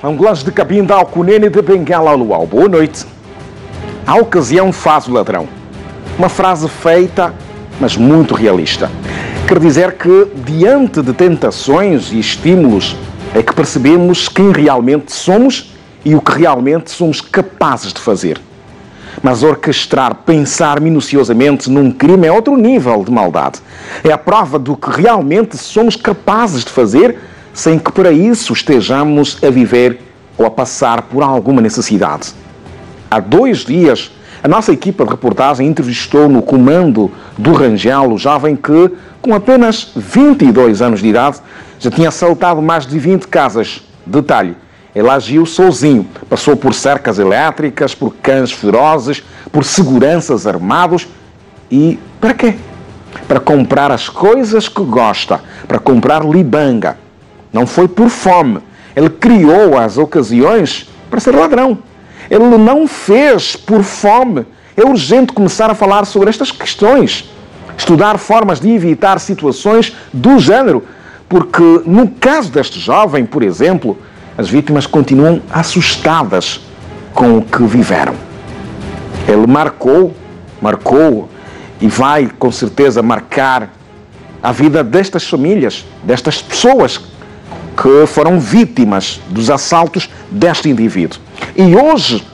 Angolanos de Cabinda, Alcunene de Bengala ao Luau. Boa noite. A ocasião faz o ladrão. Uma frase feita, mas muito realista. Quer dizer que, diante de tentações e estímulos, é que percebemos quem realmente somos e o que realmente somos capazes de fazer. Mas orquestrar, pensar minuciosamente num crime é outro nível de maldade. É a prova do que realmente somos capazes de fazer sem que para isso estejamos a viver ou a passar por alguma necessidade. Há 2 dias, a nossa equipa de reportagem entrevistou no comando do Rangel o jovem que, com apenas 22 anos de idade, já tinha assaltado mais de 20 casas. Detalhe, ele agiu sozinho, passou por cercas elétricas, por cães ferozes, por seguranças armados e para quê? Para comprar as coisas que gosta, para comprar libanga. Não foi por fome. Ele criou as ocasiões para ser ladrão. Ele não fez por fome. É urgente começar a falar sobre estas questões. Estudar formas de evitar situações do género. Porque no caso deste jovem, por exemplo, as vítimas continuam assustadas com o que viveram. Ele marcou e vai com certeza marcar a vida destas famílias, destas pessoas que foram vítimas dos assaltos deste indivíduo. E hoje,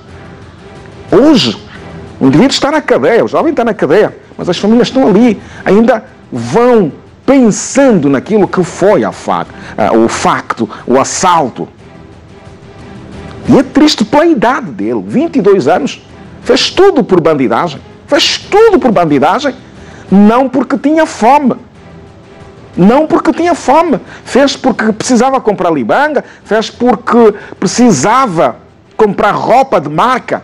o indivíduo está na cadeia, o jovem está na cadeia, mas as famílias estão ali, ainda vão pensando naquilo que foi o facto, o assalto. E é triste pela idade dele, 22 anos, fez tudo por bandidagem, não porque tinha fome. Não porque tinha fome, fez porque precisava comprar libanga, fez porque precisava comprar roupa de marca.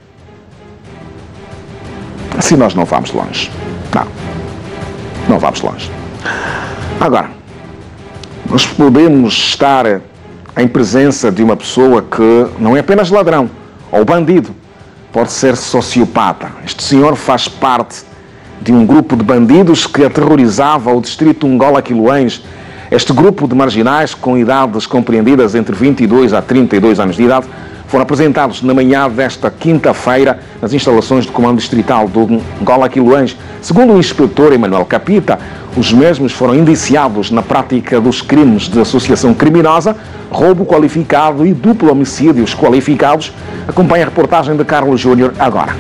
Assim nós não vamos longe. Não vamos longe. Agora, nós podemos estar em presença de uma pessoa que não é apenas ladrão ou bandido, pode ser sociopata. Este senhor faz parte de um grupo de bandidos que aterrorizava o distrito Angola-Quiloães. Este grupo de marginais com idades compreendidas entre 22 a 32 anos de idade foram apresentados na manhã desta quinta-feira nas instalações do Comando Distrital do Angola-Quiloães. Segundo o inspetor Emanuel Capita, os mesmos foram indiciados na prática dos crimes de associação criminosa, roubo qualificado e duplo homicídios qualificados. Acompanhe a reportagem de Carlos Júnior agora.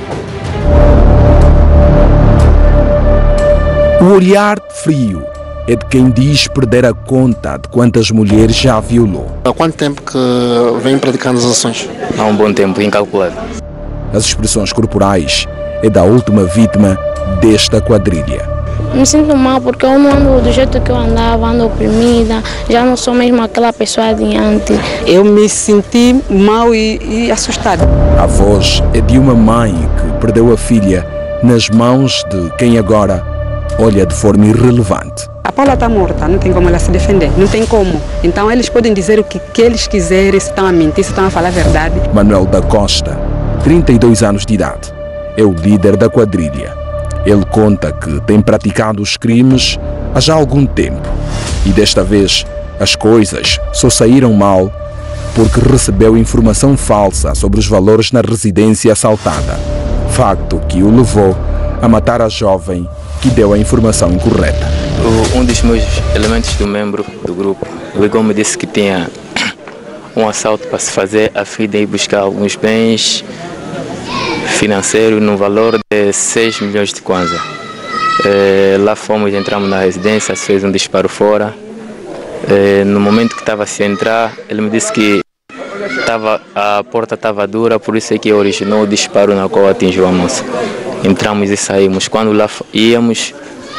O olhar frio é de quem diz perder a conta de quantas mulheres já violou. Há quanto tempo que vem praticando as ações? Há um bom tempo, incalculável. As expressões corporais é da última vítima desta quadrilha. Me sinto mal porque eu não ando do jeito que eu andava, ando oprimida, já não sou mesmo aquela pessoa adiante. Eu me senti mal e assustada. A voz é de uma mãe que perdeu a filha nas mãos de quem agora olha de forma irrelevante. A Paula está morta, não tem como ela se defender, não tem como. Então eles podem dizer o que eles quiserem, se estão a mentir, se estão a falar a verdade. Manuel da Costa, 32 anos de idade, é o líder da quadrilha. Ele conta que tem praticado os crimes há já algum tempo e desta vez as coisas só saíram mal porque recebeu informação falsa sobre os valores na residência assaltada. Facto que o levou a matar a jovem que deu a informação incorreta. Um dos meus elementos do membro do grupo ligou-me e disse que tinha um assalto para se fazer a fim de ir buscar alguns bens financeiros no valor de 6 milhões de kwanza. Lá fomos, entramos na residência, se fez um disparo fora. No momento que estava a se entrar, ele me disse que a porta estava dura, por isso é que originou o disparo na qual atingiu a moça. Entramos e saímos. Quando lá íamos,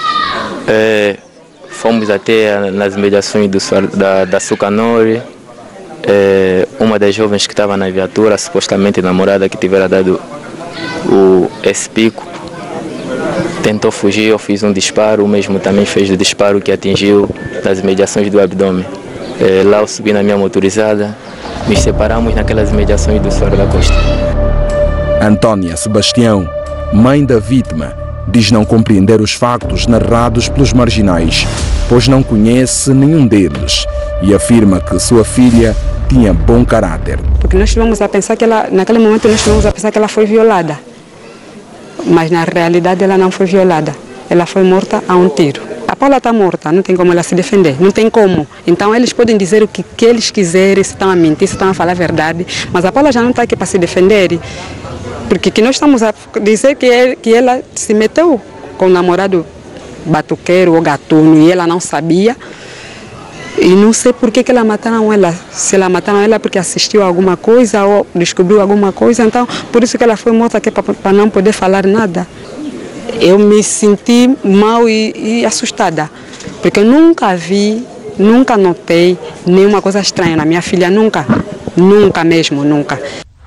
fomos até nas mediações da Sucanori. Uma das jovens que estava na viatura, supostamente namorada que tivera dado esse pico, tentou fugir, eu fiz um disparo, o mesmo também fez o disparo que atingiu nas mediações do abdômen. Lá eu subi na minha motorizada, nos separamos naquelas mediações do Soares da Costa. Antônia Sebastião, mãe da vítima, diz não compreender os factos narrados pelos marginais, pois não conhece nenhum deles e afirma que sua filha tinha bom caráter. Porque nós estivemos a pensar que ela, naquele momento nós estivemos a pensar que ela foi violada. Mas na realidade ela não foi violada. Ela foi morta a um tiro. A Paula está morta, não tem como ela se defender, não tem como. Então eles podem dizer o que eles quiserem, se estão a mentir, se estão a falar a verdade. Mas a Paula já não está aqui para se defender. Porque que nós estamos a dizer que ela se meteu com o namorado batuqueiro ou gatuno e ela não sabia. E não sei por que ela mataram ela. Se ela mataram ela porque assistiu a alguma coisa ou descobriu alguma coisa, então por isso que ela foi morta aqui para não poder falar nada. Eu me senti mal e assustada, porque eu nunca vi, nunca notei nenhuma coisa estranha na minha filha, nunca mesmo, nunca.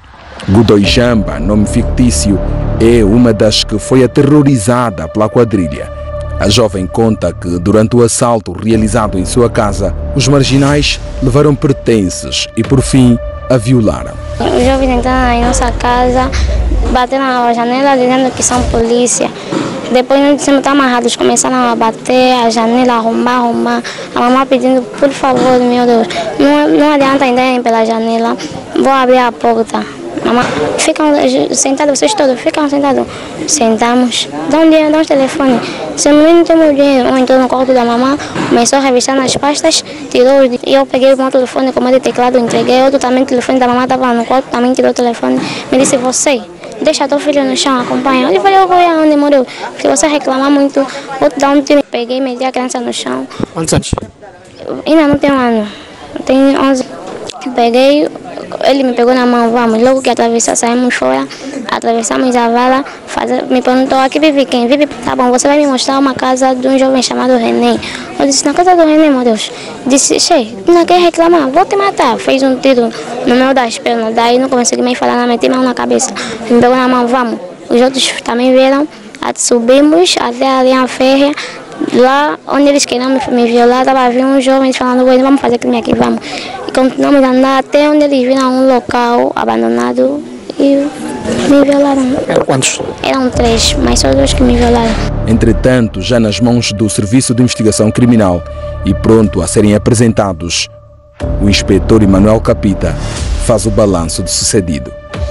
Godoijamba, nome fictício, é uma das que foi aterrorizada pela quadrilha. A jovem conta que, durante o assalto realizado em sua casa, os marginais levaram pertences e, por fim, a violaram. Os jovens entraram em nossa casa, bateram na janela dizendo que são polícia. Depois nós dissemos que estão amarrados, começaram a bater a janela, arrombar. A mamãe pedindo, por favor, meu Deus, não adianta entrarem pela janela, vou abrir a porta. Mamãe, ficam sentados, vocês todos, ficam sentados. Sentamos, dá um dinheiro, dá um telefone. Se não temos dinheiro, um entrou no quarto da mamãe, começou a revistar nas pastas, tirou e eu peguei o meu telefone com o meu teclado, entreguei, outro também, o telefone da mamãe estava no quarto, também tirou o telefone. Me disse, você, deixa teu filho no chão, acompanha. Eu falei, eu vou onde morreu. Se você reclamar muito, vou te dar um tiro. Peguei, meti a criança no chão. Quantos anos? Ainda não tenho um ano, tenho 11. Peguei, ele me pegou na mão, vamos, logo que saímos fora, atravessamos a vala, me perguntou, aqui vive quem? Vive, tá bom, você vai me mostrar uma casa de um jovem chamado René. Eu disse, na casa do René, meu Deus. Disse, chefe, não quer reclamar, vou te matar. Fez um tiro no meio das pernas, daí não consegui mais falar, não meti mão na cabeça. Me pegou na mão, vamos. Os outros também vieram, subimos até a linha férrea. Lá onde eles queriam me violar, estava vindo uns jovens falando, vamos fazer crime aqui, vamos. E continuamos a andar até onde eles viram um local abandonado e me violaram. Eram quantos? Eram 3, mas só 2 que me violaram. Entretanto, já nas mãos do Serviço de Investigação Criminal e pronto a serem apresentados, o inspetor Emanuel Capita faz o balanço do sucedido.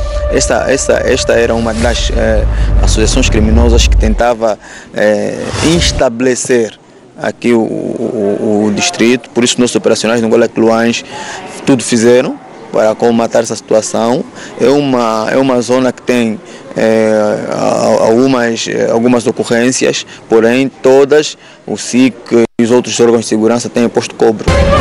Esta era uma das associações criminosas que tentava estabelecer aqui o distrito, por isso nossos operacionais no Angola Cluães tudo fizeram para combater essa situação. É uma zona que tem algumas ocorrências, porém todas o SIC e os outros órgãos de segurança têm posto cobre.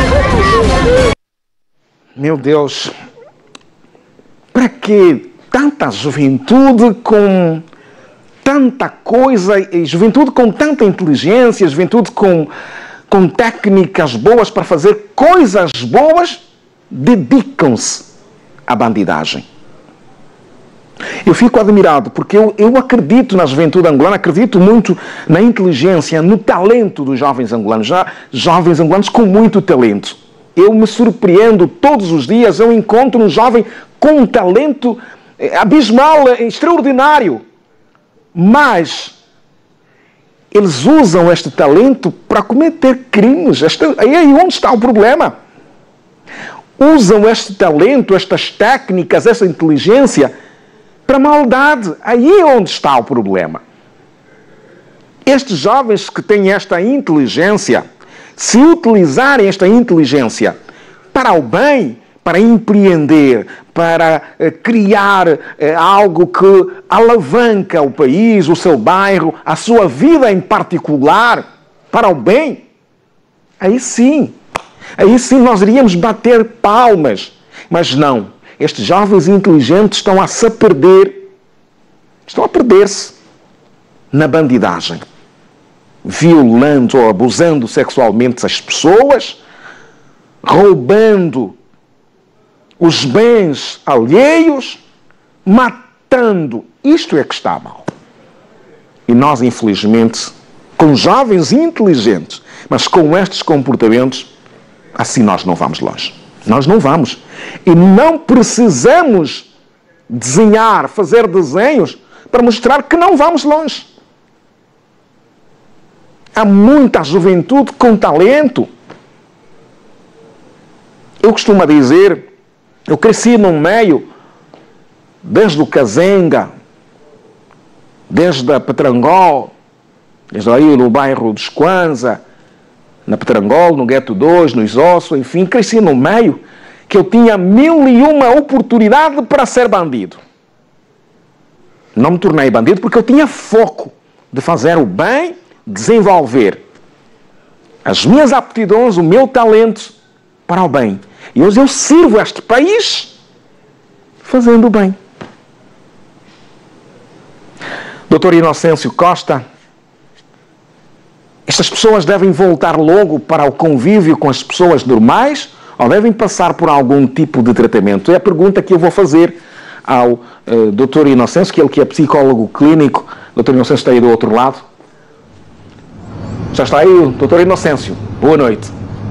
Meu Deus, para que tanta juventude com tanta coisa, e juventude com tanta inteligência, juventude com técnicas boas para fazer coisas boas, dedicam-se à bandidagem? Eu fico admirado porque eu acredito na juventude angolana, acredito muito na inteligência, no talento dos jovens angolanos, jovens angolanos com muito talento. Eu me surpreendo todos os dias, eu encontro um jovem com um talento abismal, extraordinário, mas eles usam este talento para cometer crimes. Aí onde está o problema? Usam este talento, estas técnicas, essa inteligência para maldade. Aí é onde está o problema. Estes jovens que têm esta inteligência, se utilizarem esta inteligência para o bem, para empreender, para criar algo que alavanca o país, o seu bairro, a sua vida em particular, para o bem, aí sim nós iríamos bater palmas. Mas não, estes jovens inteligentes estão a se perder, estão a perder-se na bandidagem, violando ou abusando sexualmente as pessoas, roubando os bens alheios, matando. Isto é que está mal. E nós, infelizmente, com jovens inteligentes, mas com estes comportamentos, assim nós não vamos longe. Nós não vamos. E não precisamos desenhar, fazer desenhos para mostrar que não vamos longe. Há muita juventude com talento. Eu costumo dizer Eu cresci num meio, desde o Cazenga, desde a Petrangol, desde aí no bairro dos Kwanza, na Petrangol, no Gueto 2, no Isosso, enfim, cresci num meio que eu tinha 1001 oportunidade para ser bandido. Não me tornei bandido porque eu tinha foco de fazer o bem, desenvolver as minhas aptidões, o meu talento para o bem. E hoje eu sirvo este país fazendo o bem. Doutor Inocêncio Costa, estas pessoas devem voltar logo para o convívio com as pessoas normais ou devem passar por algum tipo de tratamento? É a pergunta que eu vou fazer ao Dr. Inocêncio, que ele que é psicólogo clínico. Dr. Inocêncio está aí do outro lado. Já está aí o Dr. Inocêncio. Boa noite.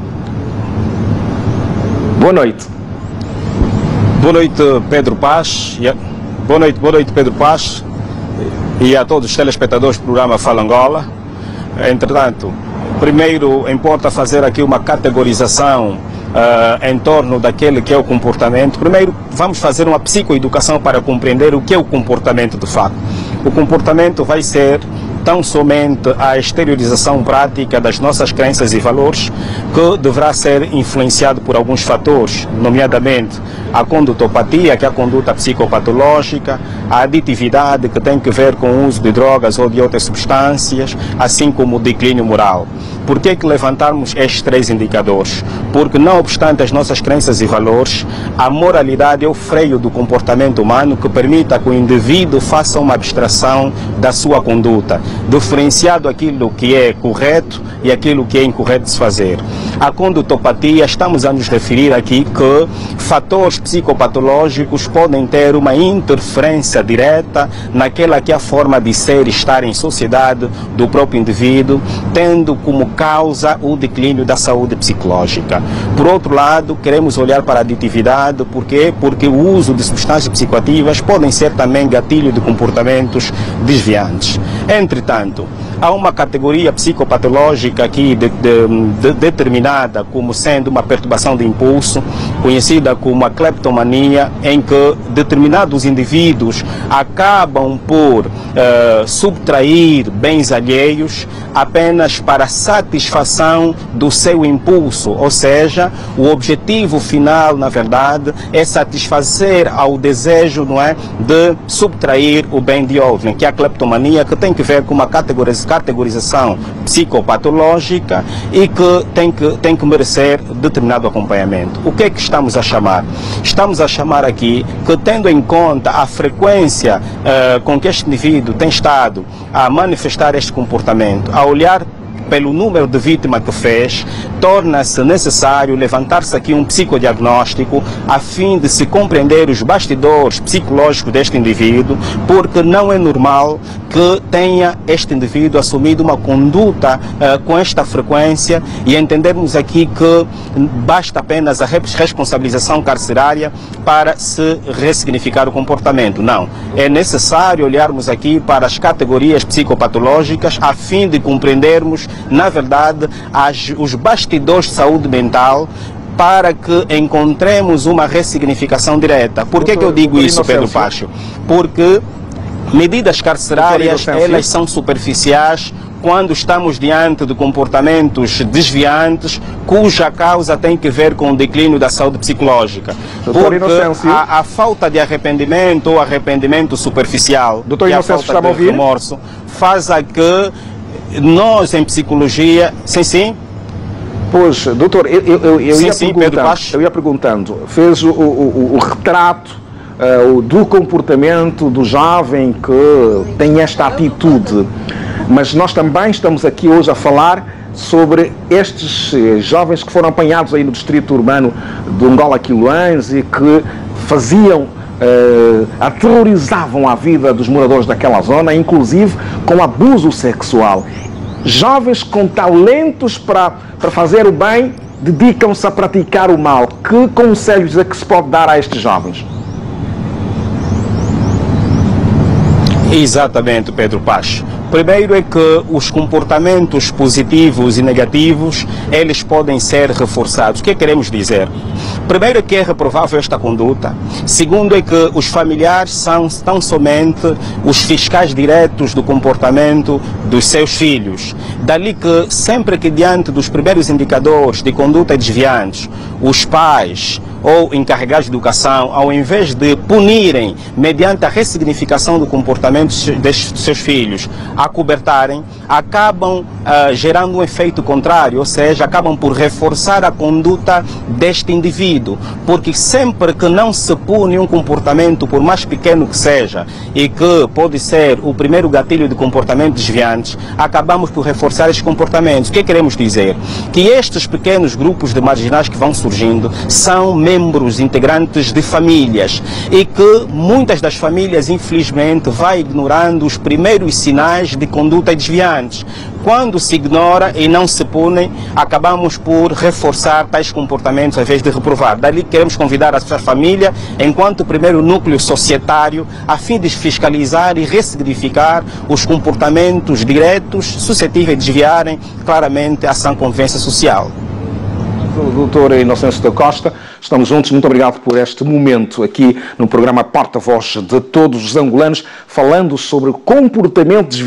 Boa noite. Boa noite, Pedro Paz. Boa noite, Pedro Paz. E a todos os telespectadores do programa Fala Angola. Entretanto, primeiro importa fazer aqui uma categorização em torno daquele que é o comportamento. Primeiro, vamos fazer uma psicoeducação para compreender o que é o comportamento de fato. O comportamento vai ser tão somente a exteriorização prática das nossas crenças e valores, que deverá ser influenciado por alguns fatores, nomeadamente a condutopatia, que é a conduta psicopatológica, a aditividade, que tem que ver com o uso de drogas ou de outras substâncias, assim como o declínio moral. Por que levantarmos estes três indicadores? Porque, não obstante as nossas crenças e valores, a moralidade é o freio do comportamento humano que permita que o indivíduo faça uma abstração da sua conduta, diferenciado aquilo que é correto e aquilo que é incorreto de se fazer. A condutopatia, estamos a nos referir aqui que fatores psicopatológicos podem ter uma interferência direta naquela que é a forma de ser e estar em sociedade do próprio indivíduo, tendo como causa o declínio da saúde psicológica. Por outro lado, queremos olhar para a aditividade, porque o uso de substâncias psicoativas podem ser também gatilho de comportamentos desviantes. Entretanto, há uma categoria psicopatológica aqui determinada como sendo uma perturbação de impulso, conhecida como a cleptomania, em que determinados indivíduos acabam por subtrair bens alheios apenas para satisfação do seu impulso, ou seja, o objetivo final, na verdade, é satisfazer ao desejo, não é, de subtrair o bem de outrem, que é a cleptomania, que tem que ver com uma categorização psicopatológica e que tem que merecer determinado acompanhamento. O que é que estamos a chamar? Estamos a chamar aqui que, tendo em conta a frequência com que este indivíduo tem estado a manifestar este comportamento, a olhar pelo número de vítimas que fez, torna-se necessário levantar-se aqui um psicodiagnóstico a fim de se compreender os bastidores psicológicos deste indivíduo, porque não é normal que tenha este indivíduo assumido uma conduta com esta frequência, e entendermos aqui que basta apenas a responsabilização carcerária para se ressignificar o comportamento. Não, é necessário olharmos aqui para as categorias psicopatológicas a fim de compreendermos, na verdade, os bastidores de saúde mental, para que encontremos uma ressignificação direta. Por que eu digo isso, Pedro Pacho? Porque medidas carcerárias, elas são superficiais quando estamos diante de comportamentos desviantes, cuja causa tem que ver com o declínio da saúde psicológica. Porque a falta de arrependimento ou arrependimento superficial, Doutor Inocêncio, a falta de remorso, faz a que nós, em psicologia... Sim? Pois, doutor, eu ia perguntando, fez o retrato do comportamento do jovem que tem esta atitude, mas nós também estamos aqui hoje a falar sobre estes jovens que foram apanhados aí no distrito urbano de Angola Quiloães e que faziam, aterrorizavam a vida dos moradores daquela zona, inclusive com abuso sexual. Jovens com talentos para fazer o bem dedicam-se a praticar o mal. Que conselhos é que se pode dar a estes jovens? Exatamente, Pedro Pacho. Primeiro é que os comportamentos positivos e negativos, eles podem ser reforçados. O que queremos dizer? Primeiro é que é reprovável esta conduta. Segundo é que os familiares são tão somente os fiscais diretos do comportamento dos seus filhos. Dali que sempre que diante dos primeiros indicadores de conduta desviantes, os pais ou encarregados de educação, ao invés de punirem mediante a ressignificação do comportamento dos seus filhos, acobertarem, acabam gerando um efeito contrário, ou seja, acabam por reforçar a conduta deste indivíduo, porque sempre que não se pune um comportamento, por mais pequeno que seja, e que pode ser o primeiro gatilho de comportamentos desviantes, acabamos por reforçar estes comportamentos. O que queremos dizer? Que estes pequenos grupos de marginais que vão surgindo são membros integrantes de famílias e que muitas das famílias, infelizmente, vai ignorando os primeiros sinais de conduta desviantes. Quando se ignora e não se pune, acabamos por reforçar tais comportamentos ao invés de reprovar. Dali queremos convidar a sua família, enquanto primeiro núcleo societário, a fim de fiscalizar e ressignificar os comportamentos diretos suscetíveis de desviarem claramente a sã convivência social. Doutor Inocêncio da Costa, estamos juntos, muito obrigado por este momento aqui no programa Porta-Voz de Todos os Angolanos, falando sobre comportamentos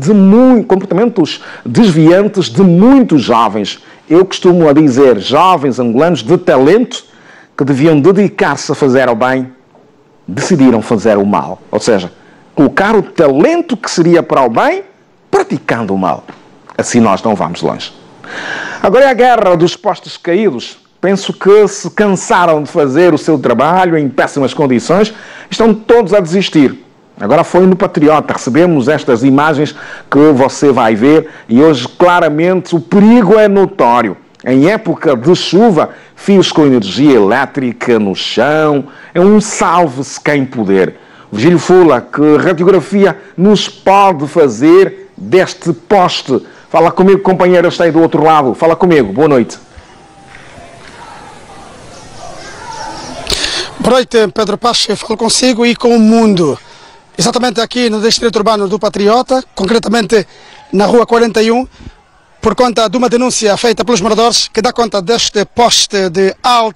desviantes de muitos jovens. Eu costumo dizer jovens angolanos de talento que deviam dedicar-se a fazer o bem, decidiram fazer o mal. Ou seja, colocar o talento que seria para o bem, praticando o mal. Assim nós não vamos longe. Agora é a guerra dos postos caídos. Penso que se cansaram de fazer o seu trabalho em péssimas condições, estão todos a desistir. Agora foi no Patriota, recebemos estas imagens que você vai ver e hoje claramente o perigo é notório. Em época de chuva, fios com energia elétrica no chão, é um salve-se quem puder. Virgílio Fula, que radiografia nos pode fazer deste poste? Fala comigo, companheiro, eu estou do outro lado. Fala comigo, boa noite. Boa noite, Pedro Paz, eu falo consigo e com o mundo. Exatamente aqui no distrito urbano do Patriota, concretamente na rua 41, por conta de uma denúncia feita pelos moradores que dá conta deste poste de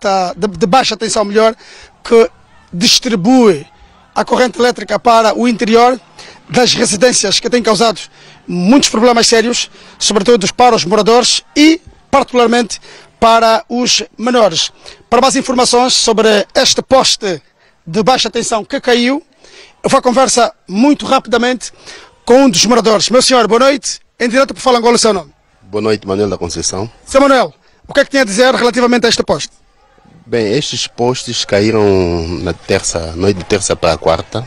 baixa tensão melhor, que distribui a corrente elétrica para o interior das residências, que tem causado muitos problemas sérios, sobretudo para os moradores e particularmente para os menores. Para mais informações sobre este poste de baixa tensão que caiu, eu vou a conversa muito rapidamente com um dos moradores. Meu senhor, boa noite. Em direto para Fala Angola, o seu nome? Boa noite, Manuel da Conceição. Seu Manuel, o que é que tem a dizer relativamente a este poste? Bem, estes postes caíram na noite de terça para a quarta,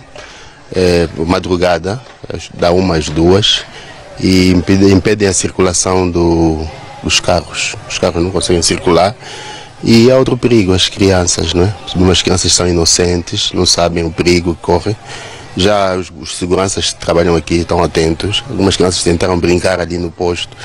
madrugada, da 1 às 2, e impedem a circulação dos carros. Os carros não conseguem circular. E há outro perigo, as crianças, não é? Algumas crianças são inocentes, não sabem o perigo que correm. Já os seguranças que trabalham aqui estão atentos. Algumas crianças tentaram brincar ali no posto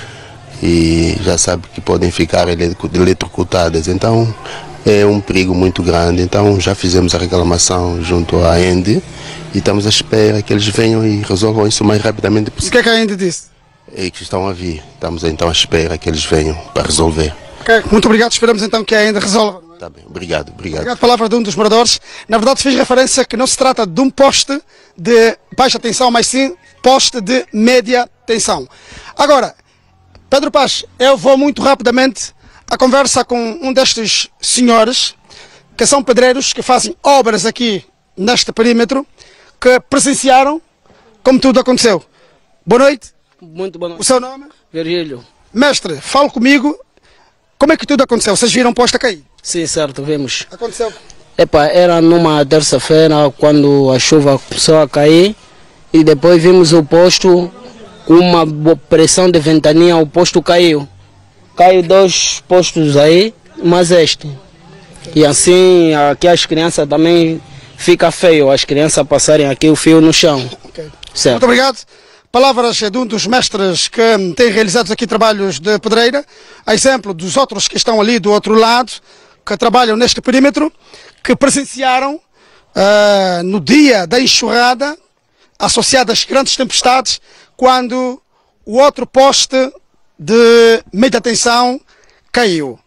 e já sabem que podem ficar eletrocutadas. Então é um perigo muito grande. Então já fizemos a reclamação junto à ENDE e estamos à espera que eles venham e resolvam isso o mais rapidamente possível. O que é que a ENDE disse? É que estão a vir. Estamos então à espera que eles venham para resolver. Okay. Muito obrigado, esperamos então que a ENDE resolva. Está bem, obrigado. Obrigado. Palavra de um dos moradores. Na verdade fiz referência que não se trata de um poste de baixa tensão, mas sim poste de média tensão. Agora, Pedro Paz, eu vou muito rapidamente a conversa com um destes senhores que são pedreiros, que fazem obras aqui neste perímetro, que presenciaram como tudo aconteceu. Boa noite. Muito boa noite. O seu nome? Virgílio. Mestre, fale comigo. Como é que tudo aconteceu? Vocês viram o poste a cair? Sim, certo, vimos. Aconteceu? Era numa terça-feira, quando a chuva começou a cair, e depois vimos o posto com uma pressão de ventania, o posto caiu. Caiu 2 postos aí, mas este. E assim, aqui as crianças também fica feio, as crianças passarem aqui o fio no chão. Okay. Certo. Muito obrigado. Palavras de um dos mestres que tem realizado aqui trabalhos de pedreira, a exemplo dos outros que estão ali do outro lado, que trabalham neste perímetro, que presenciaram no dia da enxurrada, associada às grandes tempestades, quando o outro poste de média tensão caiu.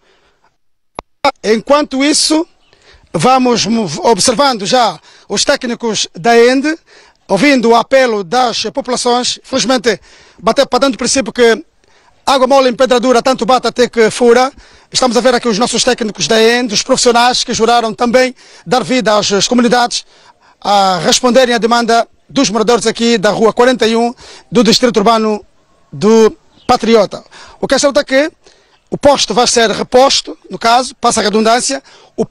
Enquanto isso, vamos observando já os técnicos da ENDE, ouvindo o apelo das populações. Felizmente, batendo o princípio que água mole em pedra dura, tanto bate até que fura. Estamos a ver aqui os nossos técnicos da ENDE, os profissionais que juraram também dar vida às comunidades a responderem à demanda dos moradores aqui da Rua 41 do Distrito Urbano do Patriota. O que é certo é que o poste vai ser reposto, no caso, passa a redundância,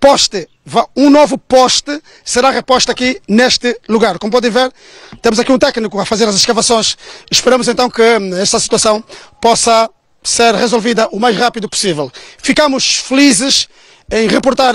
um novo poste será reposto aqui neste lugar. Como podem ver, temos aqui um técnico a fazer as escavações. Esperamos então que esta situação possa ser resolvida o mais rápido possível. Ficamos felizes em reportar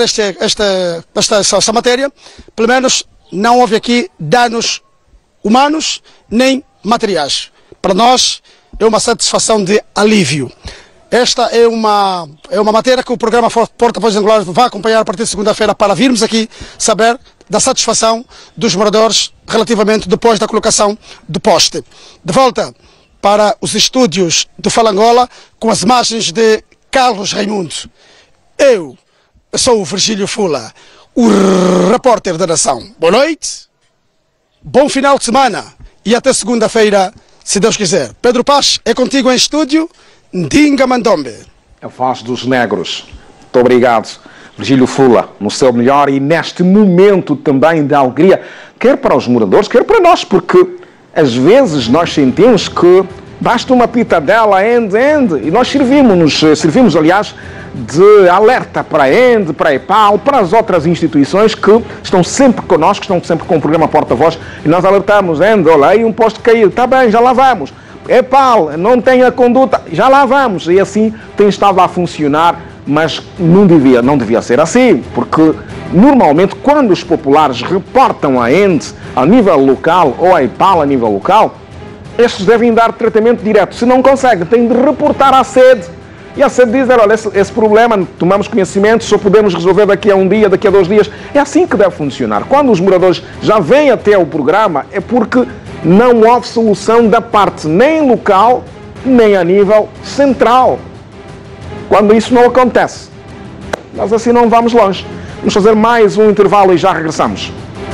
esta matéria. Pelo menos não houve aqui danos humanos nem materiais. Para nós é uma satisfação de alívio. Esta é uma matéria que o programa Porta Voz Angola vai acompanhar a partir de segunda-feira para virmos aqui saber da satisfação dos moradores relativamente depois da colocação do poste. De volta para os estúdios do Fala Angola com as imagens de Carlos Raimundo. Eu sou o Virgílio Fula, o repórter da Nação. Boa noite, bom final de semana e até segunda-feira, se Deus quiser. Pedro Paz é contigo em estúdio. Ndinga Mandombe. A voz dos negros. Muito obrigado, Virgílio Fula, no seu melhor e neste momento também de alegria, quer para os moradores, quer para nós, porque às vezes nós sentimos que basta uma pitadela, e nós servimos, aliás, de alerta para a ENDE, para a EPAL, para as outras instituições que estão sempre connosco, estão sempre com o programa Porta-Voz, e nós alertamos, ENDE, olha aí um posto caiu, está bem, já lá vamos. EPAL, não tem a conduta, já lá vamos. E assim tem estado a funcionar, mas não devia ser assim, porque normalmente quando os populares reportam a ENDE a nível local ou a EPAL a nível local, estes devem dar tratamento direto. Se não conseguem, têm de reportar à sede. E a sede dizer, olha, esse problema, tomamos conhecimento, só podemos resolver daqui a um dia, daqui a 2 dias. É assim que deve funcionar. Quando os moradores já vêm até o programa, é porque não houve solução da parte nem local, nem a nível central. Quando isso não acontece, nós assim não vamos longe. Vamos fazer mais um intervalo e já regressamos.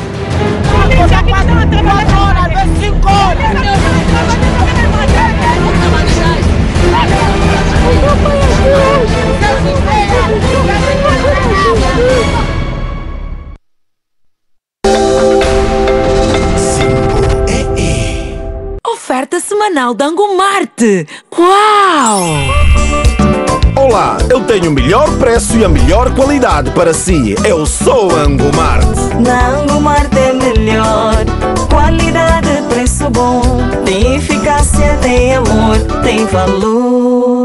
Oferta semanal da Angomarte. Uau! Olá, eu tenho o melhor preço e a melhor qualidade para si. Eu sou a Angomarte. Na Angomarte é melhor. Qualidade, preço bom. Tem eficácia, tem amor, tem valor.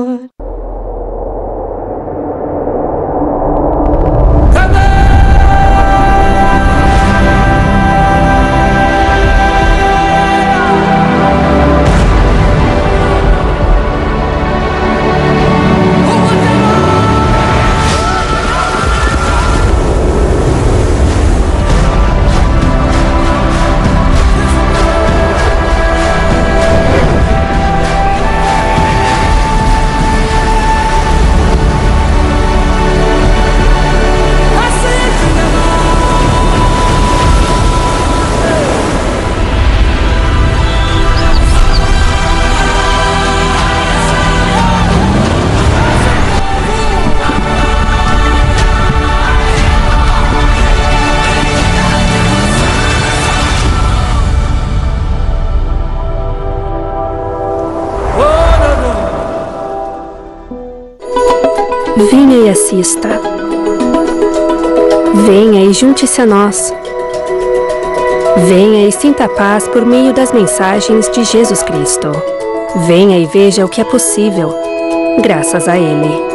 Venha e assista. Venha e junte-se a nós. Venha e sinta a paz por meio das mensagens de Jesus Cristo. Venha e veja o que é possível, graças a Ele.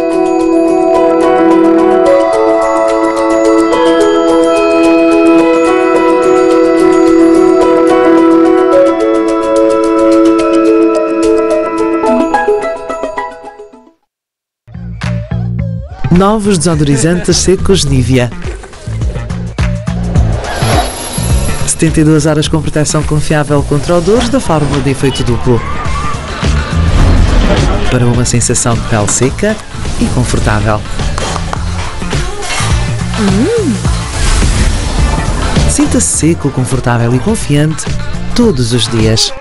Novos desodorizantes secos Nivea. 72 horas com proteção confiável contra odores da fórmula de efeito duplo. Para uma sensação de pele seca e confortável. Sinta-se seco, confortável e confiante todos os dias.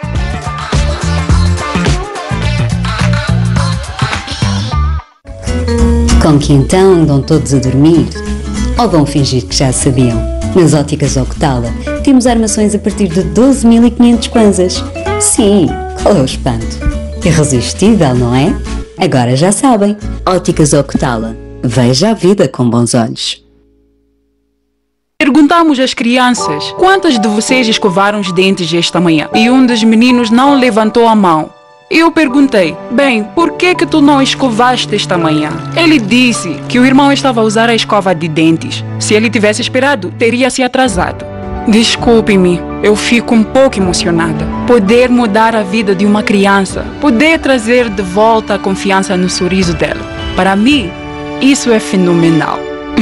Com que então andam todos a dormir? Ou vão fingir que já sabiam? Nas óticas Octala temos armações a partir de 12.500 kwanzas. Sim, qual é o espanto? Irresistível, não é? Agora já sabem. Óticas Octala. Veja a vida com bons olhos. Perguntamos às crianças quantas de vocês escovaram os dentes esta manhã e um dos meninos não levantou a mão. Eu perguntei, bem, por que tu não escovaste esta manhã? Ele disse que o irmão estava a usar a escova de dentes. Se ele tivesse esperado, teria se atrasado. Desculpe-me, eu fico um pouco emocionada. Poder mudar a vida de uma criança, poder trazer de volta a confiança no sorriso dela. Para mim, isso é fenomenal.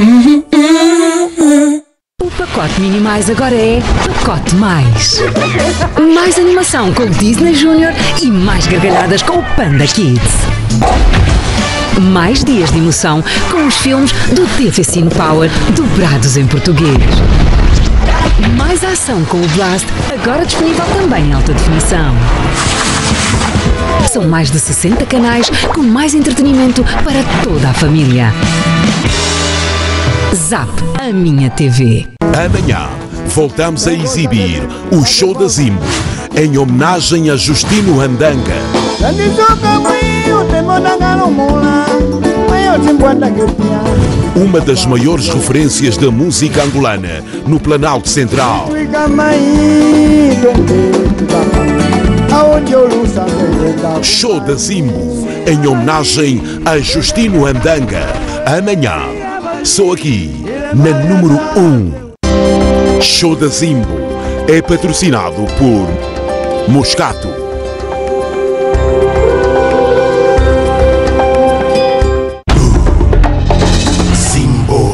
O pacote Mini Mais agora é Pacote Mais. Mais animação com o Disney Junior e mais gargalhadas com o Panda Kids. Mais dias de emoção com os filmes do TV Cine Power dobrados em português. Mais ação com o Blast, agora disponível também em alta definição. São mais de 60 canais com mais entretenimento para toda a família. Zap, a minha TV. Amanhã voltamos a exibir o Show da Zimbo em homenagem a Justino Andanga. Uma das maiores referências da música angolana no Planalto Central. Show da Zimbo em homenagem a Justino Andanga. Amanhã, só aqui na número 1. Show da Zimbo é patrocinado por Moscato. Zimbo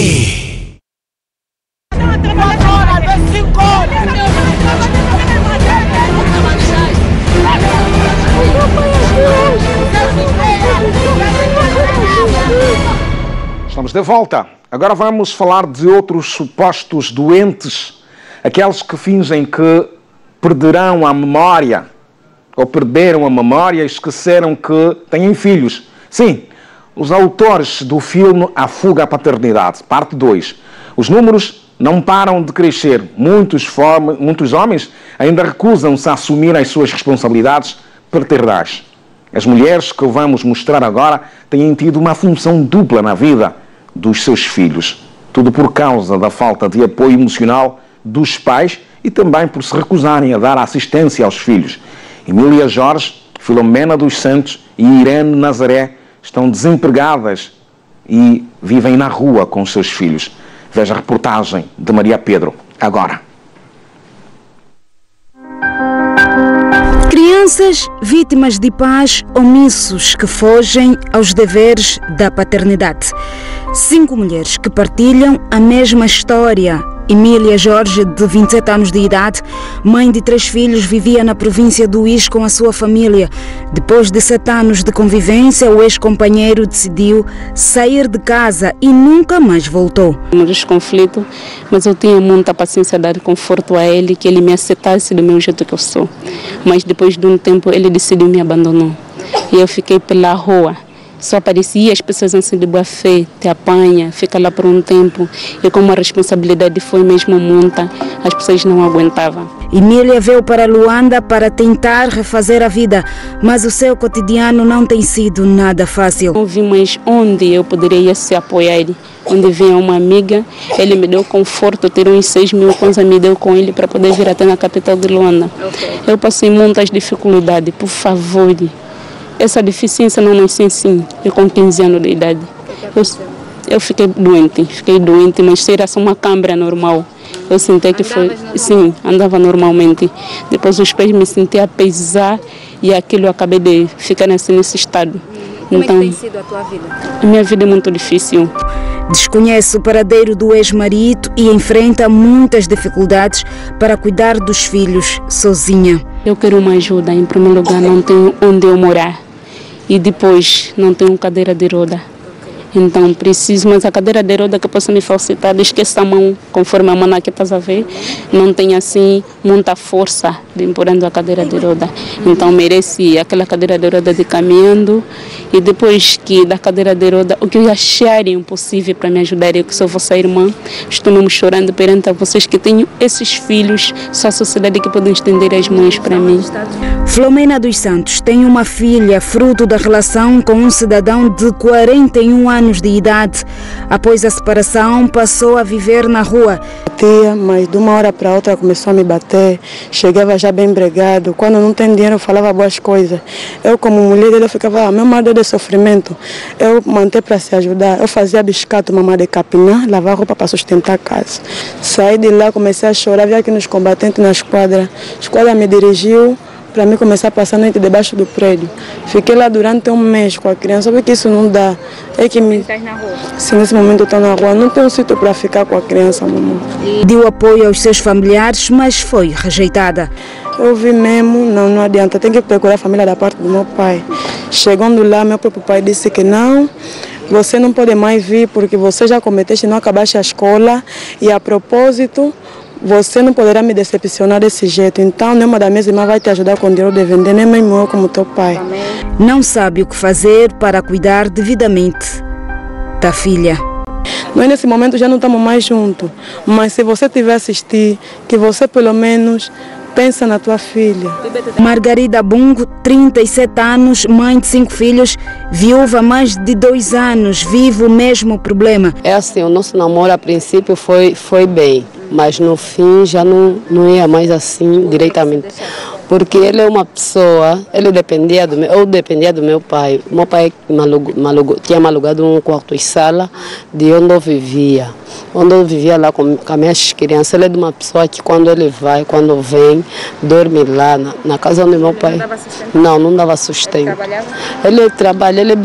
Estamos de volta. Agora vamos falar de outros supostos doentes, aqueles que fingem que perderão a memória, ou perderam a memória e esqueceram que têm filhos. Sim, os autores do filme A Fuga à Paternidade, parte 2. Os números não param de crescer. Muitos homens ainda recusam-se a assumir as suas responsabilidades paternais. As mulheres que vamos mostrar agora têm tido uma função dupla na vida dos seus filhos. Tudo por causa da falta de apoio emocional dos pais e também por se recusarem a dar assistência aos filhos. Emília Jorge, Filomena dos Santos e Irene Nazaré estão desempregadas e vivem na rua com os seus filhos. Veja a reportagem de Maria Pedro agora. Crianças vítimas de pais omissos que fogem aos deveres da paternidade. 5 mulheres que partilham a mesma história. Emília Jorge, de 27 anos de idade, mãe de 3 filhos, vivia na província do Uís com a sua família. Depois de 7 anos de convivência, o ex-companheiro decidiu sair de casa e nunca mais voltou. Tivemos conflito, mas eu tinha muita paciência de dar conforto a ele, que ele me aceitasse do meu jeito que eu sou. Mas depois de um tempo ele decidiu me abandonar. E eu fiquei pela rua. Só aparecia as pessoas assim de boa fé, te apanha, fica lá por um tempo. E como a responsabilidade foi mesmo muita, as pessoas não aguentavam. Emília veio para Luanda para tentar refazer a vida, mas o seu cotidiano não tem sido nada fácil. Não vi mais onde eu poderia se apoiar. Onde vinha uma amiga, ele me deu conforto, tirou uns 6 mil kwanza, me deu com ele para poder vir até na capital de Luanda. Eu passei muitas dificuldades, por favor. Essa deficiência não nasceu assim, eu com 15 anos de idade. Eu fiquei doente, mas era só uma câmara normal. Eu senti que foi, sim, andava normalmente. Depois os pés me senti a pesar e aquilo eu acabei de ficar assim nesse estado. Como então, é que tem sido a tua vida? A minha vida é muito difícil. Desconhece o paradeiro do ex-marido e enfrenta muitas dificuldades para cuidar dos filhos sozinha. Eu quero uma ajuda. Em primeiro lugar, não tenho onde eu morar. E depois, não tenho cadeira de roda. Então, preciso, mas a cadeira de roda que possa me facilitar, esqueça a mão, conforme a mão que estás a ver, não tem assim muita força de empurrando a cadeira de roda. Então, merece aquela cadeira de roda de caminhando e depois que da cadeira de roda, o que eu acharem impossível para me ajudar, eu que sou vossa irmã, estou mesmo chorando perante a vocês que tenho esses filhos, só a sociedade que pode estender as mãos para mim. Flomena dos Santos tem uma filha, fruto da relação com um cidadão de 41 anos de idade. Após a separação, passou a viver na rua. Tia, mas de uma hora para outra começou a me bater. Chegava já bem bregado. Quando não tem dinheiro, falava boas coisas. Eu, como mulher dele, ficava, meu marido é de sofrimento. Eu mantei para se ajudar. Eu fazia biscato, mamar de capinã, lavar roupa para sustentar a casa. Saí de lá, comecei a chorar, vi aqui nos combatentes na esquadra. A esquadra me dirigiu para mim começar a passar a noite debaixo do prédio. Fiquei lá durante um mês com a criança, sabe que isso não dá. É que me... Estás na rua? Sim, nesse momento eu estou na rua, não tenho sítio para ficar com a criança, mamãe. Deu apoio aos seus familiares, mas foi rejeitada. Eu vi mesmo, não adianta, tem que procurar a família da parte do meu pai. Chegando lá, meu próprio pai disse que não, você não pode mais vir porque você já cometeste, não acabaste a escola e a propósito, você não poderá me decepcionar desse jeito. Então, nenhuma das minhas irmãs vai te ajudar com o dinheiro de vender, nem mesmo eu como teu pai. Não sabe o que fazer para cuidar devidamente da filha. Nós nesse momento já não estamos mais juntos, mas se você tiver assistir, que você pelo menos pensa na tua filha. Margarida Bungo, 37 anos, mãe de 5 filhos, viúva há mais de 2 anos, vive o mesmo problema. É assim, o nosso namoro a princípio foi bem, mas no fim já não ia mais assim diretamente. Porque ele é uma pessoa, eu dependia do meu pai. Meu pai tinha me alugado um quarto e sala de onde eu vivia. Onde eu vivia lá com as minhas crianças. Ele é de uma pessoa que quando ele vai, quando vem, dorme lá na casa onde meu pai... Não dava sustento. Ele trabalha, ele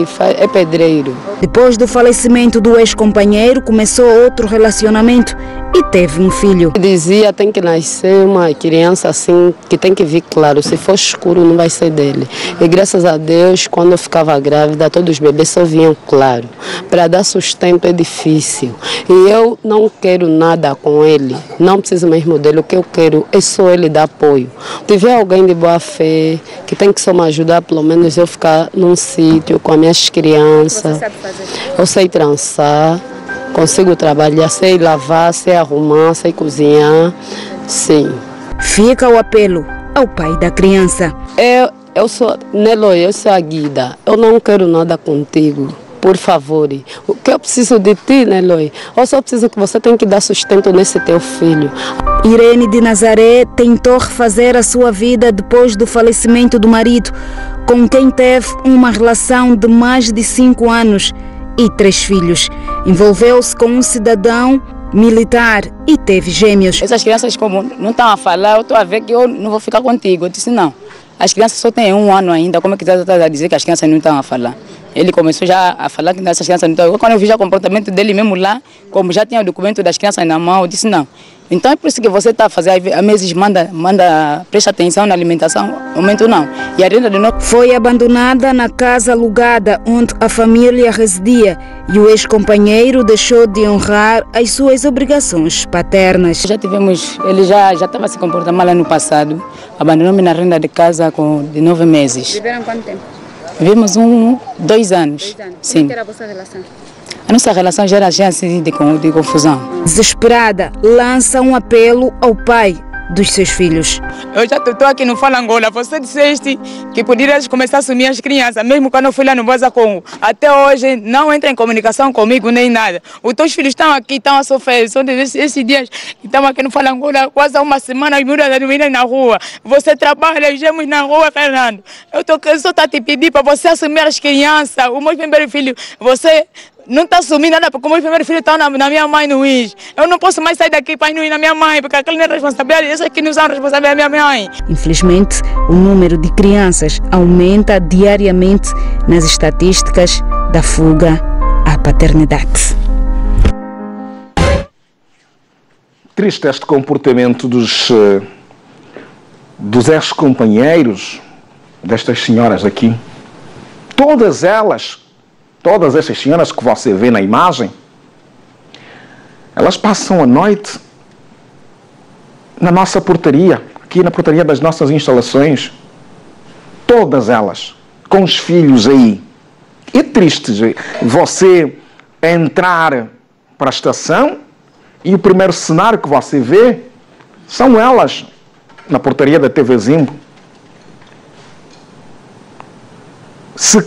é pedreiro. Depois do falecimento do ex-companheiro, começou outro relacionamento e teve um filho. Dizia, tem que nascer uma criança assim, que tem que vir claro, se for escuro não vai ser dele. E graças a Deus, quando eu ficava grávida, todos os bebês só vinham claro. Para dar sustento é difícil. E eu não quero nada com ele, não preciso mesmo dele, o que eu quero é só ele dar apoio. Se tiver alguém de boa fé, que tem que só me ajudar, pelo menos eu ficar num sítio com as minhas crianças. Você sabe fazer? Eu sei trançar. Consigo trabalhar, sei lavar, sei arrumar, sei cozinhar, sim. Fica o apelo ao pai da criança. Eu sou Neloy, eu sou a Guida. Eu não quero nada contigo, por favor. O que eu preciso de ti, Neloy? Eu só preciso que você tenha que dar sustento nesse teu filho. Irene de Nazaré tentou refazer a sua vida depois do falecimento do marido, com quem teve uma relação de mais de 5 anos. E 3 filhos. Envolveu-se com um cidadão militar e teve gêmeos. Essas crianças, como não estão a falar, eu estou a ver que eu não vou ficar contigo. Eu disse, não, as crianças só têm 1 ano ainda, como é que você está a dizer que as crianças não estão a falar? Ele começou já a falar que essas crianças não estão. Quando eu vi já o comportamento dele mesmo lá, como já tinha o documento das crianças na mão, eu disse, não. Então é por isso que você está a fazer, há meses presta atenção na alimentação, no momento não. E a renda de novo. Foi abandonada na casa alugada onde a família residia e o ex-companheiro deixou de honrar as suas obrigações paternas. Já tivemos, ele já estava se comportando mal ano passado, abandonou-me na renda de casa de 9 meses. Viveram quanto tempo? Vivemos 2 anos. Sim. Como era a vossa relação? A nossa relação já era assim de confusão. Desesperada, lança um apelo ao pai dos seus filhos. Eu já estou aqui no Fala Angola. Você disseste que poderias começar a assumir as crianças, mesmo quando eu fui lá no Boza Congo. Até hoje não entra em comunicação comigo nem nada. Os teus filhos estão aqui, estão a sofrer. São esses dias que estamos aqui no Fala Angola, quase há uma semana, e dormindo na rua. Você trabalha, gemos na rua, Fernando. Eu só estou a te pedir para você assumir as crianças. O meu primeiro filho, você não está assumindo nada, porque o meu primeiro filho está na minha mãe no IS. Eu não posso mais sair daqui para ir no IS na minha mãe, porque aquele não é responsabilidade, esses aqui não são responsabilidade da minha mãe. Infelizmente, o número de crianças aumenta diariamente nas estatísticas da fuga à paternidade. triste este comportamento dos ex-companheiros destas senhoras aqui. Todas estas senhoras que você vê na imagem, elas passam a noite na nossa portaria, aqui na portaria das nossas instalações. Todas elas, com os filhos aí. É triste você entrar para a estação e o primeiro cenário que você vê são elas na portaria da TV Zimbo. Se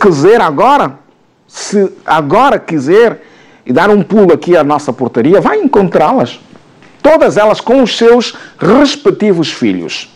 agora quiser e dar um pulo aqui à nossa portaria, vai encontrá-las. Todas elas com os seus respectivos filhos.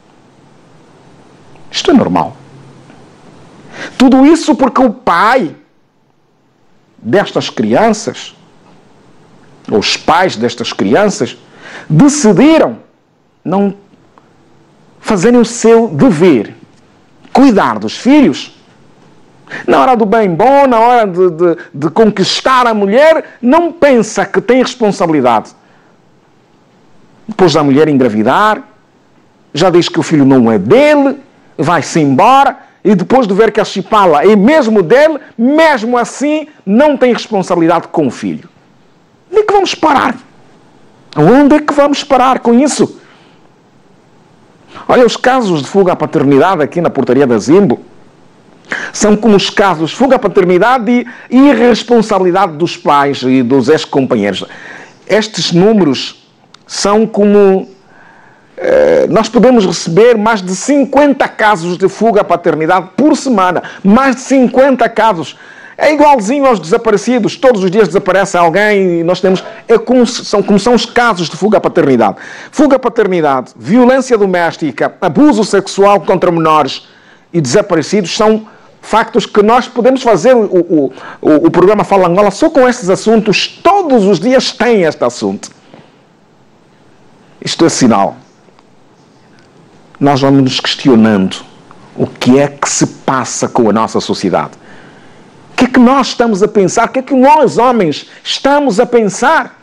Isto é normal. Tudo isso porque o pai destas crianças, ou os pais destas crianças, decidiram não fazerem o seu dever, cuidar dos filhos. Na hora do bem bom, na hora de conquistar a mulher, não pensa que tem responsabilidade. Depois da mulher engravidar, já diz que o filho não é dele, vai-se embora, e depois de ver que a chipala é mesmo dele, mesmo assim, não tem responsabilidade com o filho. Onde é que vamos parar? Onde é que vamos parar com isso? Olha, os casos de fuga à paternidade aqui na portaria da Zimbo são como os casos de fuga à paternidade e irresponsabilidade dos pais e dos ex-companheiros. Estes números são como... nós podemos receber mais de 50 casos de fuga à paternidade por semana. Mais de 50 casos. É igualzinho aos desaparecidos. Todos os dias desaparece alguém e nós temos... como são os casos de fuga à paternidade. Fuga à paternidade, violência doméstica, abuso sexual contra menores e desaparecidos são factos que nós podemos fazer o programa Fala Angola só com estes assuntos. Todos os dias tem este assunto. Isto é sinal. Nós vamos nos questionando o que é que se passa com a nossa sociedade. O que é que nós estamos a pensar? O que é que nós, homens, estamos a pensar?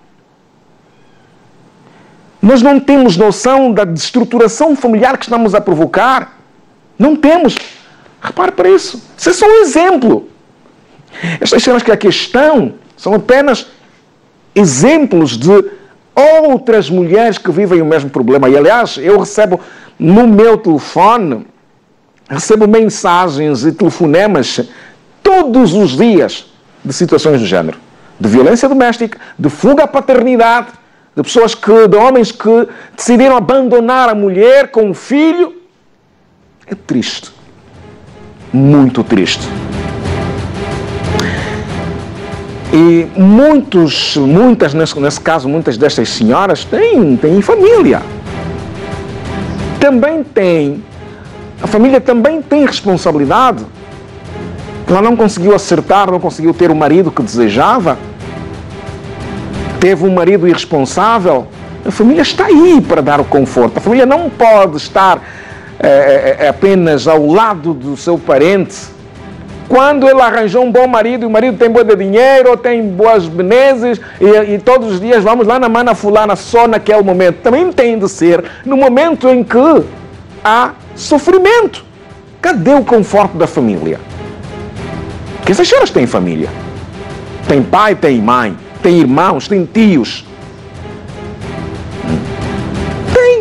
Nós não temos noção da destruturação familiar que estamos a provocar. Não temos. Repare para isso. Isso é só um exemplo. Estas cenas que aqui estão são apenas exemplos de outras mulheres que vivem o mesmo problema. E, aliás, eu recebo no meu telefone, recebo mensagens e telefonemas todos os dias de situações do género. De violência doméstica, de fuga à paternidade, de homens que decidiram abandonar a mulher com o filho. É triste. Muito triste. E nesse caso, muitas destas senhoras têm família. A família também tem responsabilidade. Ela não conseguiu acertar, não conseguiu ter o marido que desejava. Teve um marido irresponsável. A família está aí para dar o conforto. A família não pode estar apenas ao lado do seu parente. Quando ele arranjou um bom marido, e o marido tem boa de dinheiro, ou tem boas benesses, e todos os dias vamos lá na mana fulana só naquele momento. Também tem de ser no momento em que há sofrimento. Cadê o conforto da família? Porque essas senhoras têm família. Tem pai, tem mãe, tem irmãos, tem tios. Tem.